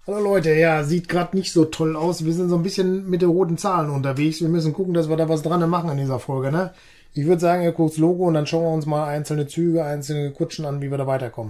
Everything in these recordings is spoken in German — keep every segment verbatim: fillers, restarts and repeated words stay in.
Hallo Leute, ja, sieht gerade nicht so toll aus. Wir sind so ein bisschen mit den roten Zahlen unterwegs. Wir müssen gucken, dass wir da was dran machen in dieser Folge, ne? Ich würde sagen, ihr guckt das Logo und dann schauen wir uns mal einzelne Züge, einzelne Kutschen an, wie wir da weiterkommen.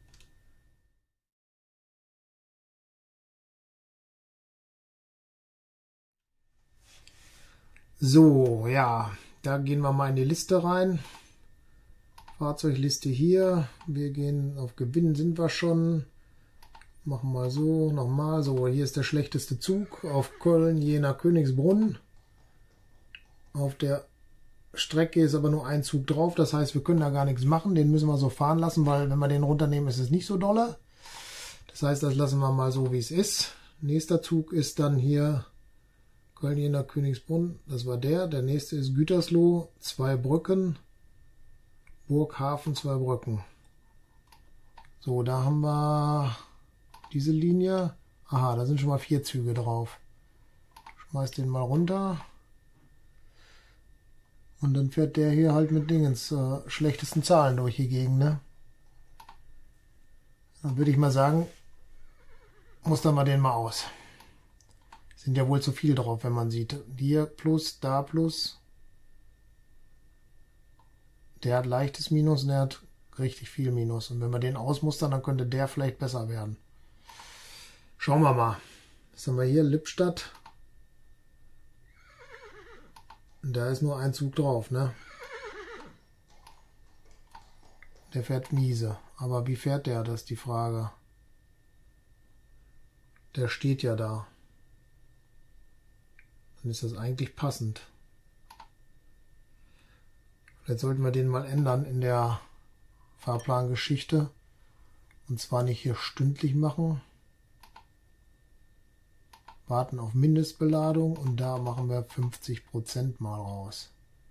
So, ja, da gehen wir mal in die Liste rein. Fahrzeugliste hier. Wir gehen auf Gewinnen, sind wir schon. Machen wir so, nochmal. So, hier ist der schlechteste Zug auf Köln, Jena, Königsbrunn. Auf der Strecke ist aber nur ein Zug drauf, das heißt, wir können da gar nichts machen. Den müssen wir so fahren lassen, weil wenn wir den runternehmen, ist es nicht so dolle. Das heißt, das lassen wir mal so, wie es ist. Nächster Zug ist dann hier Köln, Jena, Königsbrunn. Das war der. Der nächste ist Gütersloh, zwei Brücken. Burghafen, zwei Brücken. So, da haben wir diese Linie. Aha, da sind schon mal vier Züge drauf. Schmeiß den mal runter. Und dann fährt der hier halt mit Dingens äh, schlechtesten Zahlen durch die Gegend, ne? Dann würde ich mal sagen, muss dann mal den mal aus. Sind ja wohl zu viel drauf, wenn man sieht. Hier plus, da plus. Der hat leichtes Minus und der hat richtig viel Minus. Und wenn wir den ausmustern, dann könnte der vielleicht besser werden. Schauen wir mal. Was haben wir hier? Lippstadt. Da ist nur ein Zug drauf, ne? Der fährt miese. Aber wie fährt der? Das ist die Frage. Der steht ja da. Dann ist das eigentlich passend. Vielleicht sollten wir den mal ändern in der Fahrplangeschichte. Und zwar nicht hier stündlich machen. Warten auf Mindestbeladung und da machen wir fünfzig Prozent mal raus.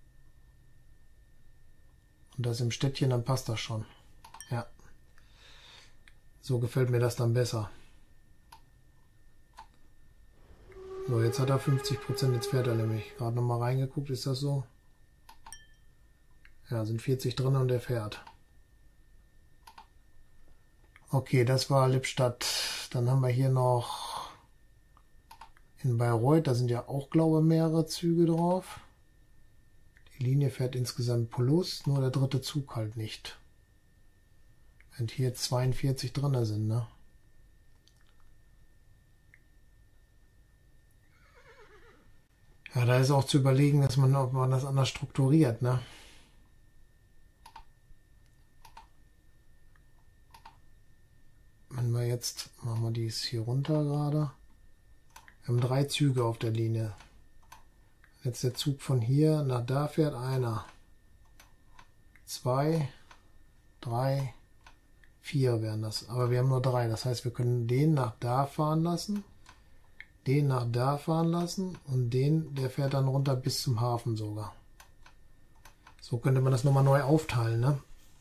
Und das im Städtchen, dann passt das schon. Ja. So gefällt mir das dann besser. So, jetzt hat er fünfzig Prozent, jetzt fährt er nämlich. Gerade nochmal reingeguckt, ist das so? Ja, sind vierzig drin und er fährt. Okay, das war Lippstadt. Dann haben wir hier noch in Bayreuth, da sind ja auch, glaube ich, mehrere Züge drauf. Die Linie fährt insgesamt plus, nur der dritte Zug halt nicht. Während hier zweiundvierzig drin sind, ne? Ja, da ist auch zu überlegen, dass man, ob man das anders strukturiert, ne? Wenn wir jetzt, machen wir dies hier runter gerade. Wir haben drei Züge auf der Linie. Jetzt der Zug von hier nach da fährt einer. Zwei, drei, vier wären das. Aber wir haben nur drei. Das heißt, wir können den nach da fahren lassen, den nach da fahren lassen und den, der fährt dann runter bis zum Hafen sogar. So könnte man das nochmal neu aufteilen, ne?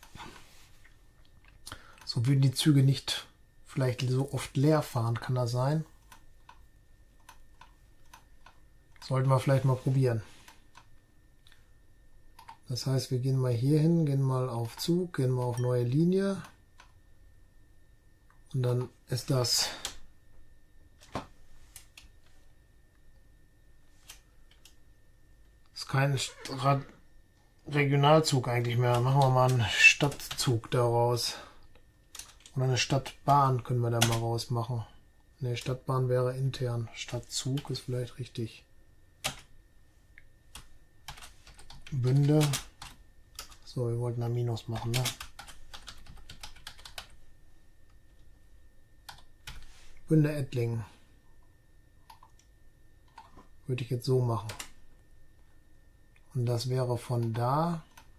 So würden die Züge nicht vielleicht so oft leer fahren, kann das sein? Sollten wir vielleicht mal probieren. Das heißt, wir gehen mal hier hin, gehen mal auf Zug, gehen mal auf neue Linie. Und dann ist das ist kein Rad Regionalzug eigentlich mehr. Machen wir mal einen Stadtzug daraus. Oder eine Stadtbahn können wir da mal rausmachen. Ne, Stadtbahn wäre intern. Stadtzug ist vielleicht richtig. Bünde. So, wir wollten ein Minus machen, ne? Bünde Ettlingen. Würde ich jetzt so machen. Und das wäre von da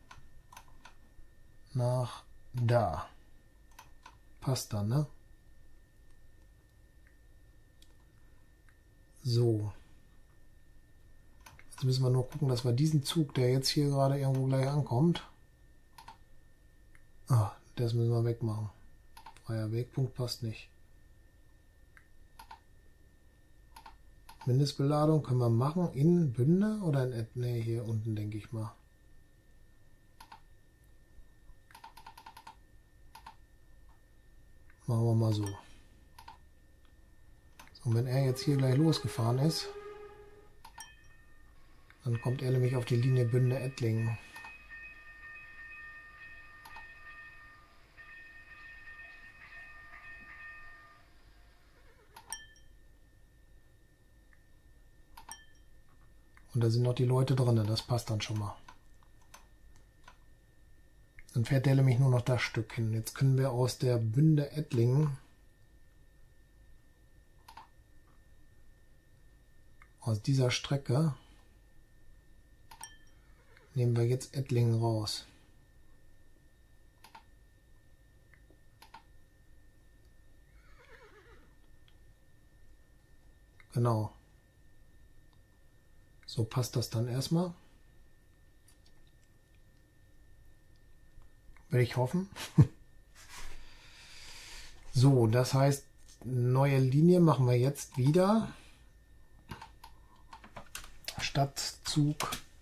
nach da. Passt dann, ne? So. Jetzt müssen wir nur gucken, dass wir diesen Zug, der jetzt hier gerade irgendwo gleich ankommt. Ah, das müssen wir wegmachen. Freier Wegpunkt passt nicht. Mindestbeladung können wir machen in Bünde oder in, ne, hier unten denke ich mal. Machen wir mal so. Und wenn er jetzt hier gleich losgefahren ist, dann kommt er nämlich auf die Linie Bünde-Ettlingen. Und da sind noch die Leute drin, das passt dann schon mal. Dann fährt der nämlich nur noch das Stück hin. Jetzt können wir aus der Bünde-Ettlingen, aus dieser Strecke, nehmen wir jetzt Ettlingen raus. Genau. So passt das dann erstmal. Will ich hoffen. So, das heißt, neue Linie machen wir jetzt wieder. Stadtzug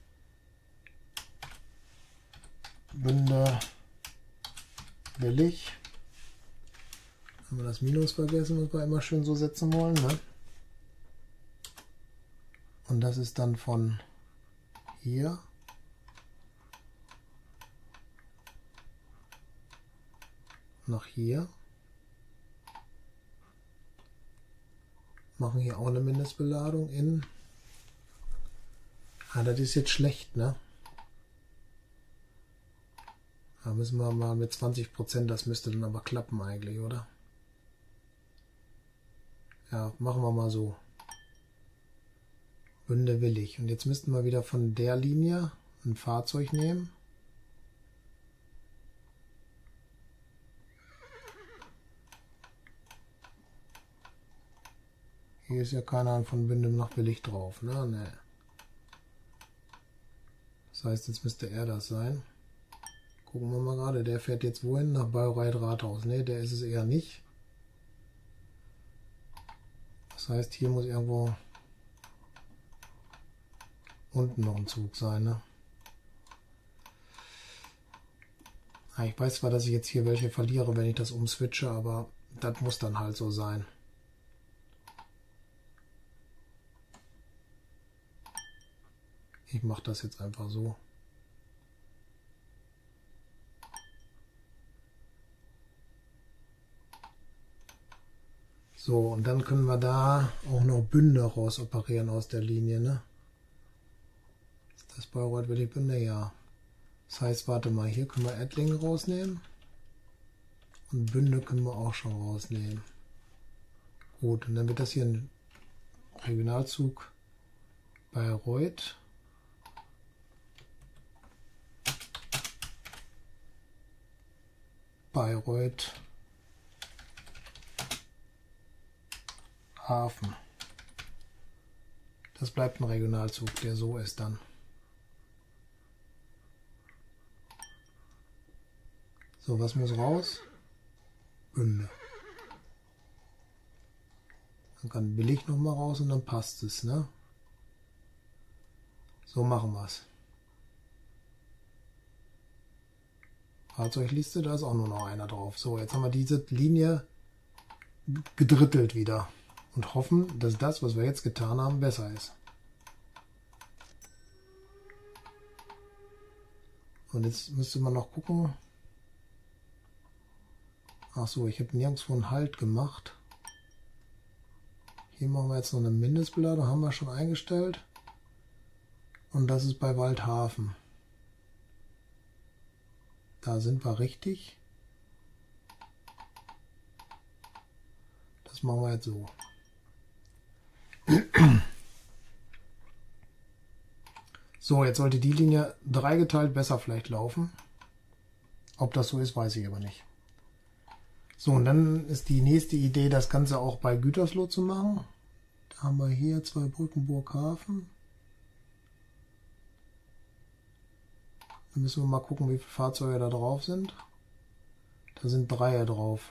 Bünde Willig. Haben wir das Minus vergessen, was wir immer schön so setzen wollen, ne? Und das ist dann von hier nach hier. Machen hier auch eine Mindestbeladung in. Ah, das ist jetzt schlecht, ne? Da müssen wir mal mit zwanzig Prozent, das müsste dann aber klappen eigentlich, oder? Ja, machen wir mal so. Bünde Willig. Und jetzt müssten wir wieder von der Linie ein Fahrzeug nehmen. Hier ist ja keiner von Bünde nach Willig drauf, ne? Nee. Das heißt, jetzt müsste er das sein. Gucken wir mal gerade, der fährt jetzt wohin? Nach Bayreuth-Rathaus. Ne, der ist es eher nicht. Das heißt, hier muss irgendwo unten noch ein Zug sein, ne? Ja, ich weiß zwar, dass ich jetzt hier welche verliere, wenn ich das umswitche, aber das muss dann halt so sein. Ich mache das jetzt einfach so. So, und dann können wir da auch noch Bünde raus operieren aus der Linie, ne? Ist das Bayreuth Willig Bünde? Ja. Das heißt, warte mal, hier können wir Ettlingen rausnehmen. Und Bünde können wir auch schon rausnehmen. Gut, und dann wird das hier ein Regionalzug Bayreuth. Bayreuth Hafen. Das bleibt ein Regionalzug, der so ist dann. So, was muss raus? Bünde. Dann kann Willig noch mal raus und dann passt es, ne? So machen wir es. Fahrzeugliste, da ist auch nur noch einer drauf. So, jetzt haben wir diese Linie gedrittelt wieder. Und hoffen, dass das, was wir jetzt getan haben, besser ist. Und jetzt müsste man noch gucken. Ach so, ich habe nirgendwo einen Halt gemacht. Hier machen wir jetzt noch eine Mindestbeladung, haben wir schon eingestellt. Und das ist bei Waldhafen. Da sind wir richtig. Das machen wir jetzt so. So, jetzt sollte die Linie dreigeteilt besser vielleicht laufen. Ob das so ist, weiß ich aber nicht. So, und dann ist die nächste Idee, das Ganze auch bei Gütersloh zu machen. Da haben wir hier zwei Brückenburg Hafen. Dann müssen wir mal gucken, wie viele Fahrzeuge da drauf sind. Da sind drei drauf.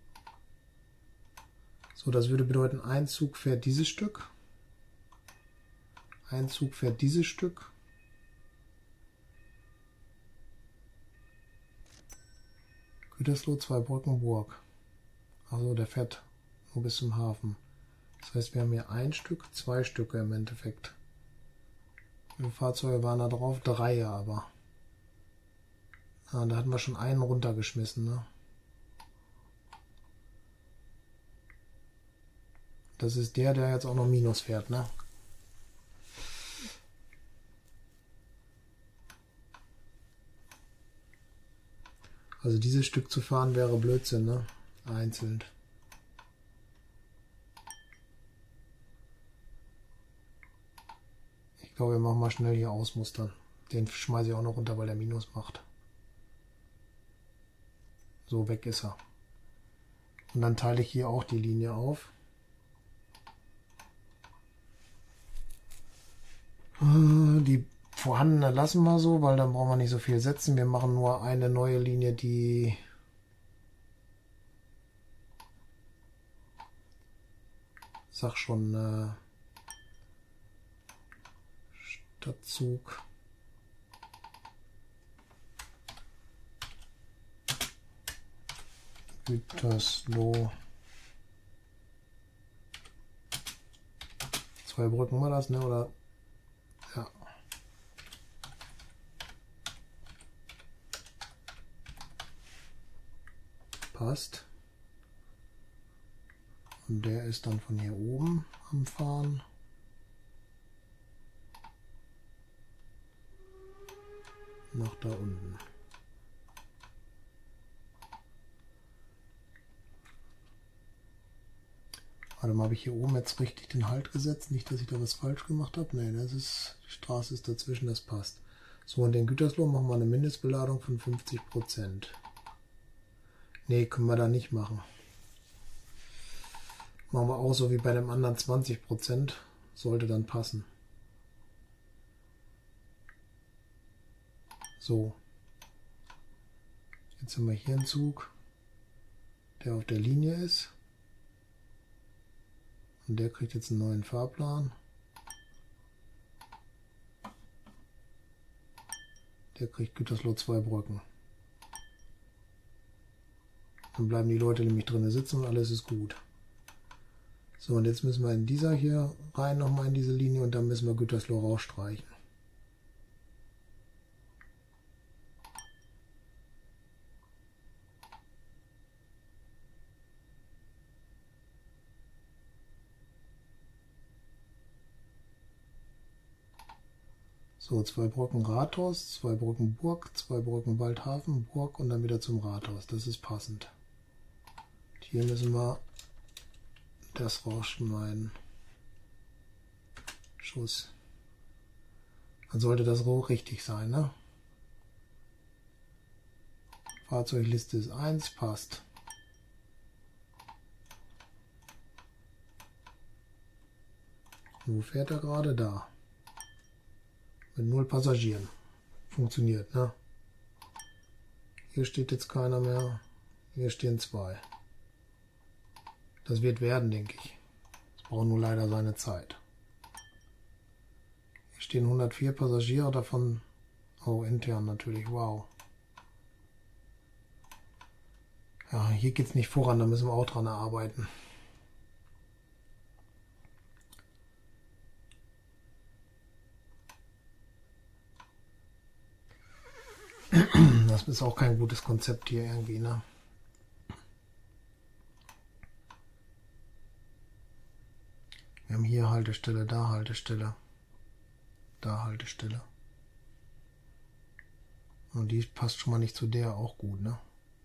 So, das würde bedeuten, ein Zug fährt dieses Stück. Ein Zug fährt dieses Stück. Gütersloh, zwei Brückenburg. Also der fährt nur bis zum Hafen. Das heißt, wir haben hier ein Stück, zwei Stücke im Endeffekt. Wie viele Fahrzeuge waren da drauf? Drei aber. Ah, da hatten wir schon einen runtergeschmissen, ne? Das ist der, der jetzt auch noch Minus fährt, ne? Also dieses Stück zu fahren wäre Blödsinn, ne? Einzeln. Ich glaube, wir machen mal schnell hier ausmustern. Den schmeiße ich auch noch runter, weil der Minus macht. So, weg ist er. Und dann teile ich hier auch die Linie auf. Die vorhandene lassen wir so, weil dann brauchen wir nicht so viel setzen. Wir machen nur eine neue Linie, die sag schon äh, Stadtzug. Gütersloh. Zwei Brücken war das, ne? Oder ja. Passt. Und der ist dann von hier oben am Fahren. Nach da unten. Warte mal, habe ich hier oben jetzt richtig den Halt gesetzt? Nicht, dass ich da was falsch gemacht habe. Ne, das ist, die Straße ist dazwischen, das passt. So, und den Gütersloh machen wir eine Mindestbeladung von fünfzig Prozent. Ne, können wir da nicht machen. Machen wir auch so wie bei dem anderen zwanzig Prozent. Sollte dann passen. So. Jetzt haben wir hier einen Zug, der auf der Linie ist. Und der kriegt jetzt einen neuen Fahrplan. Der kriegt Gütersloh zwei Brücken. Dann bleiben die Leute nämlich drinnen sitzen und alles ist gut. So, und jetzt müssen wir in dieser hier rein nochmal in diese Linie und dann müssen wir Gütersloh rausstreichen. So, zwei Brücken Rathaus, zwei Brücken Burg, zwei Brücken Waldhafen, Burg und dann wieder zum Rathaus. Das ist passend. Und hier müssen wir das rausschneiden. Schuss. Dann sollte das Rohr richtig sein, ne? Fahrzeugliste ist eins, passt. Wo fährt er gerade? Da. Mit null Passagieren. Funktioniert, ne? Hier steht jetzt keiner mehr. Hier stehen zwei. Das wird werden, denke ich. Es braucht nur leider seine Zeit. Hier stehen hundertvier Passagiere, davon oh, intern natürlich, wow. Ja, hier geht es nicht voran, da müssen wir auch dran arbeiten. Das ist auch kein gutes Konzept hier irgendwie, ne? Wir haben hier Haltestelle, da Haltestelle, da Haltestelle. Und die passt schon mal nicht zu der, auch gut, ne?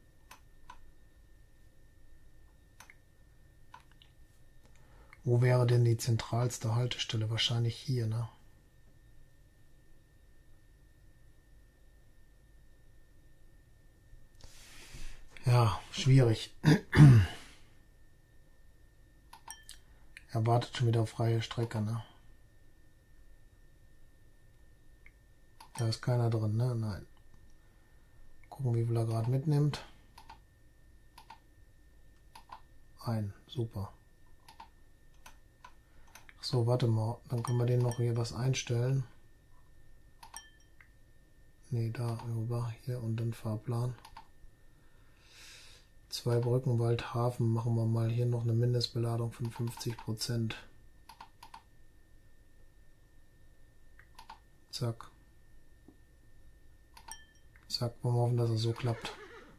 Wo wäre denn die zentralste Haltestelle? Wahrscheinlich hier, ne? Ja, schwierig. Er wartet schon wieder auf freie Strecke, ne? Da ist keiner drin, ne? Nein. Gucken, wie viel er gerade mitnimmt. Ein, super. Ach so, warte mal. Dann können wir den noch hier was einstellen. Ne, da, über, hier und dann Fahrplan. Zwei Brücken, Waldhafen, machen wir mal hier noch eine Mindestbeladung von fünfzig Prozent. Zack. Zack, wollen wir hoffen, dass es so klappt.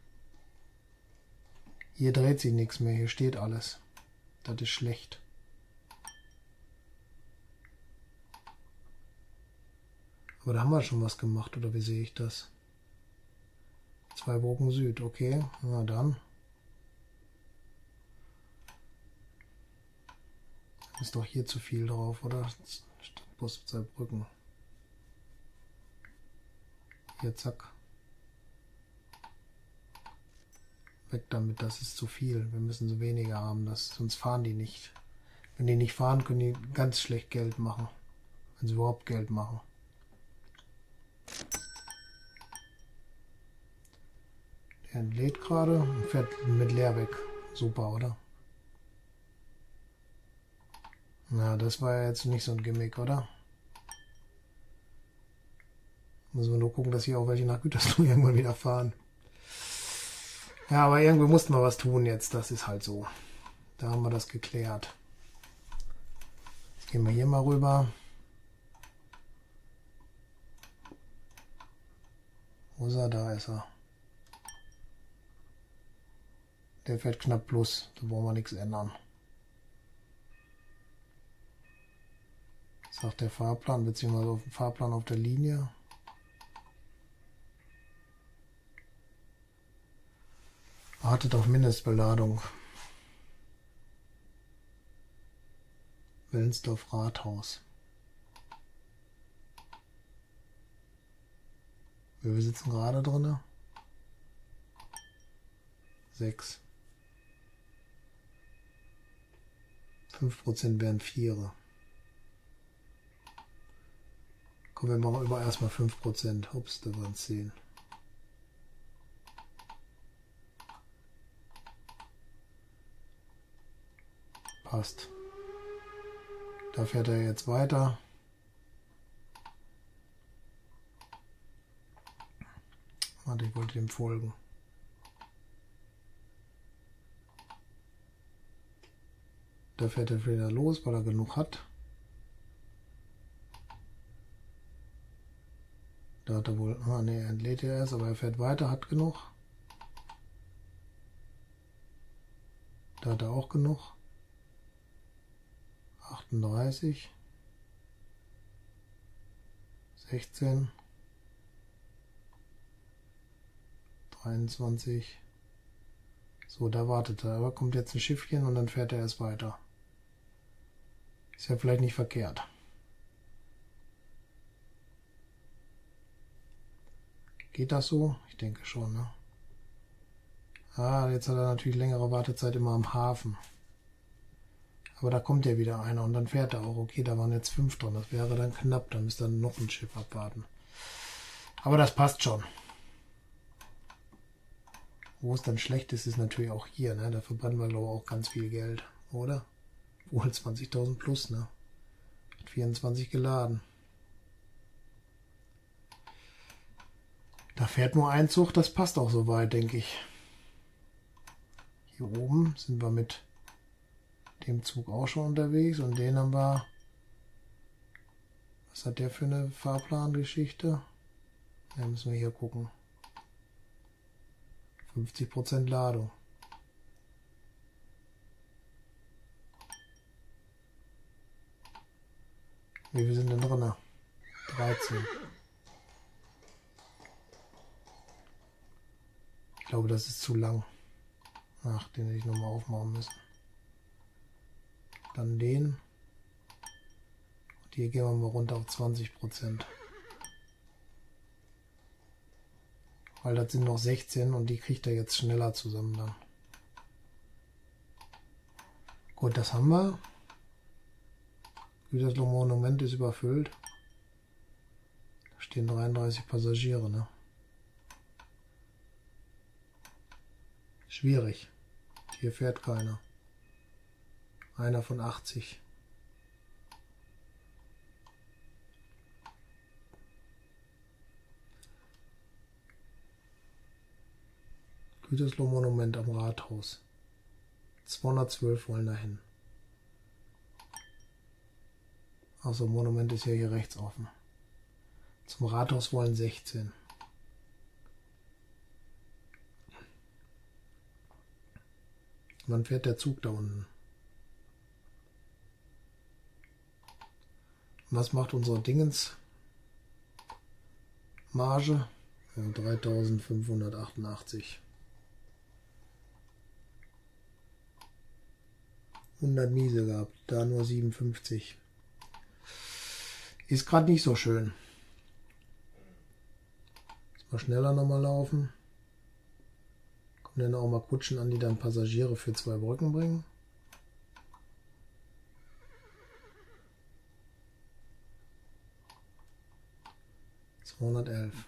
Hier dreht sich nichts mehr, hier steht alles. Das ist schlecht. Aber da haben wir schon was gemacht, oder wie sehe ich das? Zwei Brücken Süd, okay. Na dann. Ist doch hier zu viel drauf, oder? Stadtbus zwei Brücken. Hier, zack. Weg damit, das ist zu viel. Wir müssen so weniger haben, das, sonst fahren die nicht. Wenn die nicht fahren, können die ganz schlecht Geld machen. Wenn sie überhaupt Geld machen. Der entlädt gerade und fährt mit leer weg. Super, oder? Na, das war ja jetzt nicht so ein Gimmick, oder? Müssen wir nur gucken, dass hier auch welche nach Gütersloh irgendwann wieder fahren. Ja, aber irgendwie mussten wir was tun jetzt. Das ist halt so. Da haben wir das geklärt. Jetzt gehen wir hier mal rüber. Wo ist er? Da ist er. Der fährt knapp plus. Da brauchen wir nichts ändern. Sagt der Fahrplan, beziehungsweise auf dem Fahrplan auf der Linie. Wartet auf Mindestbeladung. Wellensdorf Rathaus. Wir sitzen gerade drin. sechs. fünf Prozent wären vier. Kommen wir machen über erstmal fünf Prozent. Ups, da waren zehn. Passt. Da fährt er jetzt weiter. Warte, ich wollte dem folgen. Da fährt er wieder los, weil er genug hat. Da hat er wohl, ah ne, er entlädt er erst, aber er fährt weiter, hat genug. Da hat er auch genug. achtunddreißig. sechzehn. dreiundzwanzig. So, da wartet er, aber kommt jetzt ein Schiffchen und dann fährt er erst weiter. Ist ja vielleicht nicht verkehrt. Geht das so? Ich denke schon, ne? Ah, jetzt hat er natürlich längere Wartezeit immer am Hafen. Aber da kommt ja wieder einer und dann fährt er auch. Okay, da waren jetzt fünf dran. Das wäre dann knapp. Da müsste dann noch ein Schiff abwarten. Aber das passt schon. Wo es dann schlecht ist, ist natürlich auch hier, ne? Da verbrennen wir, glaube ich, auch ganz viel Geld, oder? Wohl zwanzigtausend plus, ne? Hat vierundzwanzig geladen. Da fährt nur ein Zug, das passt auch soweit, denke ich. Hier oben sind wir mit dem Zug auch schon unterwegs und den haben wir. Was hat der für eine Fahrplangeschichte? Da müssen wir hier gucken. fünfzig Prozent Ladung. Wie viel sind denn drin? dreizehn. Ich glaube, das ist zu lang. Ach, den hätte ich nochmal aufmachen müssen. Dann den. Und hier gehen wir mal runter auf zwanzig Prozent. Weil das sind noch sechzehn und die kriegt er jetzt schneller zusammen dann. Gut, das haben wir. Das Monument ist überfüllt. Da stehen dreiunddreißig Passagiere, ne? Schwierig. Hier fährt keiner. Einer von achtzig. Gütersloh Monument am Rathaus. zweihundertzwölf wollen dahin. Also Monument ist ja hier rechts offen. Zum Rathaus wollen sechzehn. Wann fährt der Zug da unten? Was macht unsere Dingens? Marge? Ja, dreitausendfünfhundertachtundachtzig. hundert Miese gehabt, da nur siebenundfünfzig. Ist gerade nicht so schön. Jetzt mal schneller nochmal laufen. Kommen dann auch mal Kutschen an, die dann Passagiere für zwei Brücken bringen. zweihundertelf.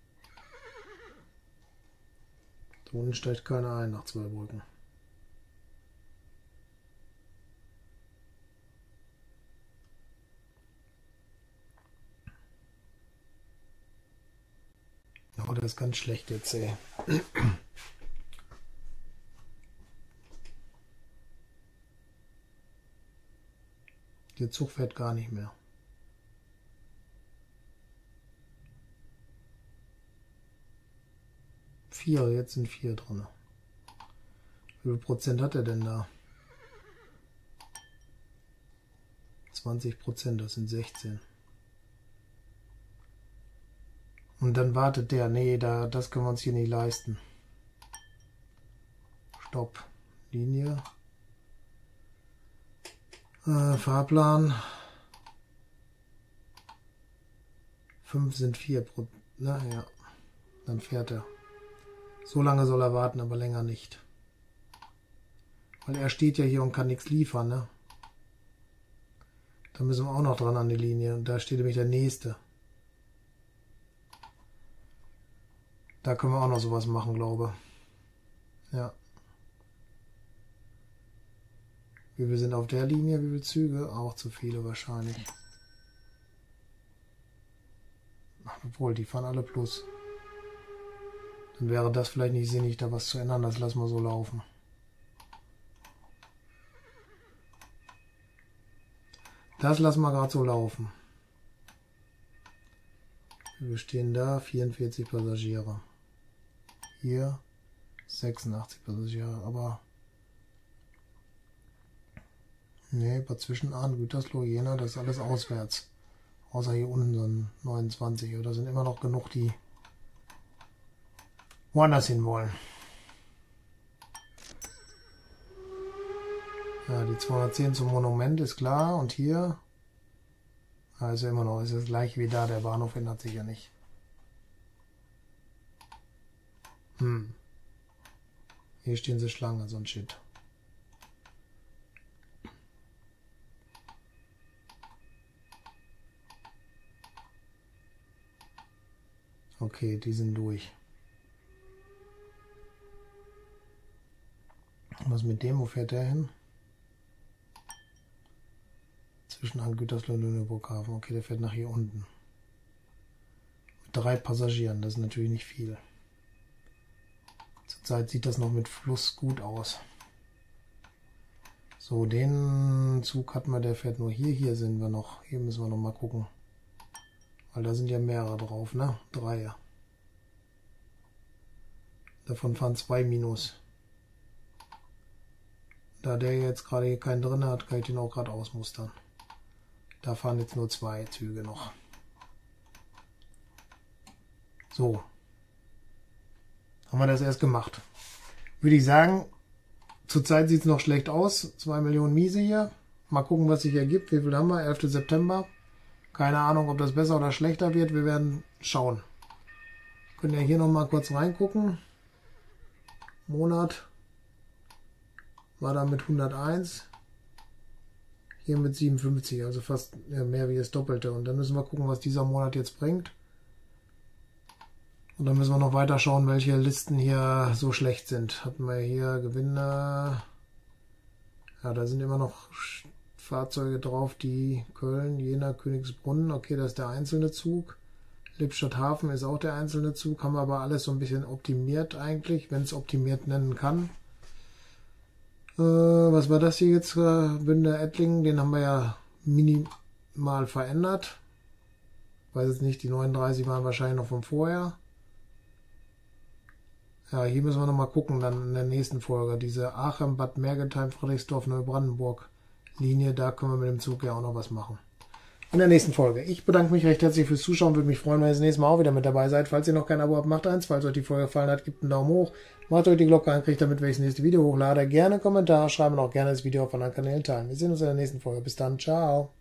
Da unten steigt keiner ein nach zwei Brücken. Oh, das ist ganz schlecht jetzt, ey. Der Zug fährt gar nicht mehr. Vier, jetzt sind vier drin. Wie viel Prozent hat er denn da? zwanzig Prozent, das sind sechzehn. Und dann wartet der, nee, da, das können wir uns hier nicht leisten. Stopp. Linie. Äh, Fahrplan. fünf sind vier Prozent. Na ja, dann fährt er. So lange soll er warten, aber länger nicht. Weil er steht ja hier und kann nichts liefern, ne? Da müssen wir auch noch dran an die Linie. Und da steht nämlich der nächste. Da können wir auch noch sowas machen, glaube ich. Ja. Wie viel sind auf der Linie? Wie viele Züge? Auch zu viele wahrscheinlich. Obwohl, die fahren alle plus. Dann wäre das vielleicht nicht sinnig, da was zu ändern. Das lassen wir so laufen. Das lassen wir gerade so laufen. Wir stehen da, vierundvierzig Passagiere. Hier sechsundachtzig Passagiere, aber nee, bei Zwischenahn, Gütersloh, Jena, das ist alles auswärts. Außer hier unten so ein neunundzwanzig. Oder sind immer noch genug, die woanders hin wollen. Ja, die zweihundertzehn zum Monument ist klar. Und hier, also immer noch, ist das gleiche wie da. Der Bahnhof ändert sich ja nicht. Hm. Hier stehen sie Schlange, so ein Shit. Okay, die sind durch. Was mit dem? Wo fährt der hin? Zwischen an Gütersloh und Lüneburghafen. Okay, der fährt nach hier unten. Mit drei Passagieren, das ist natürlich nicht viel. Zurzeit sieht das noch mit Fluss gut aus. So, den Zug hatten wir, der fährt nur hier. Hier sind wir noch. Hier müssen wir noch mal gucken. Weil da sind ja mehrere drauf, ne? Drei. Davon fahren zwei Minus. Da der jetzt gerade hier keinen drin hat, kann ich den auch gerade ausmustern. Da fahren jetzt nur zwei Züge noch. So. Haben wir das erst gemacht. Würde ich sagen, zurzeit sieht es noch schlecht aus. zwei Millionen Miese hier. Mal gucken, was sich ergibt. Wie viel haben wir? elfter September. Keine Ahnung, ob das besser oder schlechter wird. Wir werden schauen. Wir können ja hier noch mal kurz reingucken. Monat war da mit hunderteins. Hier mit siebenundfünfzig, also fast ja, mehr wie das Doppelte. Und dann müssen wir gucken, was dieser Monat jetzt bringt. Und dann müssen wir noch weiter schauen, welche Listen hier so schlecht sind. Hatten wir hier Gewinne. Ja, da sind immer noch Fahrzeuge drauf, die Köln, Jena, Königsbrunn. Okay, das ist der einzelne Zug. Lippstadt Hafen ist auch der einzelne Zug, haben wir aber alles so ein bisschen optimiert eigentlich, wenn es optimiert nennen kann. Äh, was war das hier jetzt? Bünder Ettlingen, den haben wir ja minimal verändert. Weiß jetzt nicht, die neununddreißig waren wahrscheinlich noch von vorher. Ja, hier müssen wir nochmal gucken, dann in der nächsten Folge. Diese Aachen, Bad Mergentheim, Friedrichsdorf, Neubrandenburg Linie, da können wir mit dem Zug ja auch noch was machen. In der nächsten Folge. Ich bedanke mich recht herzlich fürs Zuschauen. Würde mich freuen, wenn ihr das nächste Mal auch wieder mit dabei seid. Falls ihr noch kein Abo habt, macht eins. Falls euch die Folge gefallen hat, gebt einen Daumen hoch. Macht euch die Glocke an, kriegt damit, wenn ich das nächste Video hochlade. Gerne Kommentar, schreiben und auch gerne das Video auf anderen Kanälen teilen. Wir sehen uns in der nächsten Folge. Bis dann. Ciao.